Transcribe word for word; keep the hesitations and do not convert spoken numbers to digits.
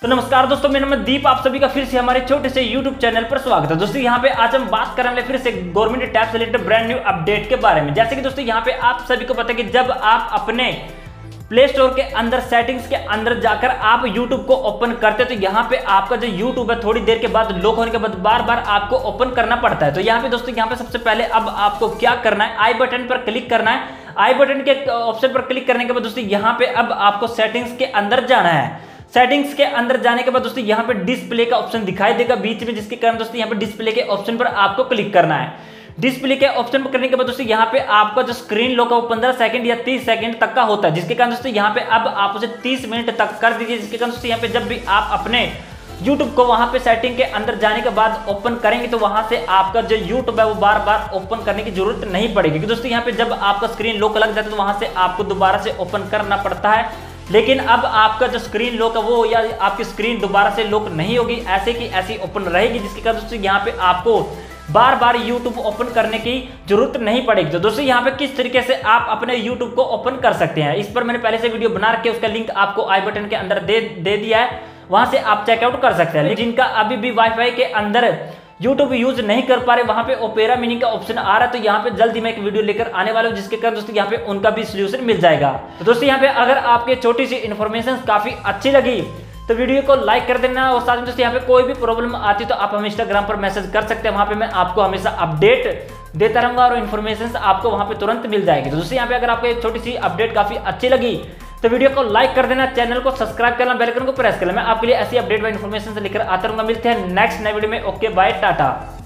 तो नमस्कार दोस्तों, मेरा नाम दीप, आप सभी का फिर से हमारे छोटे से यूट्यूब चैनल पर स्वागत है। दोस्तों यहाँ पे आज हम बात करने वाले फिर से गवर्नमेंट टैब से रिलेटेड ब्रांड न्यू अपडेट के बारे में। जैसे कि दोस्तों यहाँ पे आप सभी को पता है कि जब आप अपने प्ले स्टोर के अंदर सेटिंग्स के अंदर जाकर आप यूट्यूब को ओपन करते हैं तो यहाँ पे आपका जो यूट्यूब है थोड़ी देर के बाद लॉक होने के बाद बार बार आपको ओपन करना पड़ता है। तो यहाँ पे दोस्तों यहाँ पे सबसे पहले अब आपको क्या करना है, आई बटन पर क्लिक करना है। आई बटन के ऑप्शन पर क्लिक करने के बाद दोस्तों यहाँ पे अब आपको सेटिंग्स के अंदर जाना है। सेटिंग्स के अंदर जाने के बाद दोस्तों यहाँ पे डिस्प्ले का ऑप्शन दिखाई देगा बीच में, जिसके कारण दोस्तों यहाँ पे डिस्प्ले के ऑप्शन पर आपको क्लिक करना है। डिस्प्ले के ऑप्शन पर करने के बाद दोस्तों यहाँ पे आपका जो स्क्रीन लॉक है वो पंद्रह सेकंड या तीस सेकंड तक का होता है, जिसके कारण दोस्तों यहाँ पे अब आप उसे तीस मिनट तक कर दीजिए। जिसके कारण दोस्तों यहाँ पे जब भी आप अपने YouTube को वहां पे सेटिंग के अंदर जाने के बाद ओपन करेंगे तो वहां से आपका जो YouTube है वो बार बार ओपन करने की जरूरत नहीं पड़ेगी। क्योंकि दोस्तों यहाँ पे जब आपका स्क्रीन लॉक लग जाता है तो वहां से आपको दोबारा से ओपन करना पड़ता है, लेकिन अब आपका जो स्क्रीन लॉक है वो या आपकी स्क्रीन दोबारा से लॉक नहीं होगी, ऐसे की ऐसी ओपन रहेगी। जिसके कारण दोस्तों यहाँ पे आपको बार बार YouTube ओपन करने की जरूरत नहीं पड़ेगी। तो दोस्तों यहाँ पे किस तरीके से आप अपने YouTube को ओपन कर सकते हैं, इस पर मैंने पहले से वीडियो बना रखे, उसका लिंक आपको आई बटन के अंदर दे दे दिया है, वहां से आप चेकआउट कर सकते हैं। जिनका अभी भी वाईफाई के अंदर YouTube यूज नहीं कर पा रहे, वहां पे ओपेरा मिनी का ऑप्शन आ रहा है, तो यहाँ पे जल्दी मैं एक वीडियो लेकर आने वाला हूँ, जिसके कारण दोस्तों यहाँ पे उनका भी सोल्यूशन मिल जाएगा। तो दोस्तों यहाँ पे अगर आपके छोटी सी इन्फॉर्मेशन काफी अच्छी लगी तो वीडियो को लाइक कर देना, और साथ में दोस्तों यहाँ पे कोई भी प्रॉब्लम आती तो आप हमें इंस्टाग्राम पर मैसेज कर सकते हैं, वहां पे मैं आपको हमेशा अपडेट देता रहूंगा और इन्फॉर्मेशन आपको वहां पे तुरंत मिल जाएगी। तो दोस्तों यहाँ पे अगर आपको एक छोटी सी अपडेट काफी अच्छी लगी तो वीडियो को लाइक कर देना, चैनल को सब्सक्राइब करना, बेल आइकन को प्रेस करना। मैं आपके लिए ऐसी अपडेट व इन्फॉर्मेशन से लेकर आता रहूंगा। मिलते हैं नेक्स्ट नए वीडियो में। Okay bye, Tata.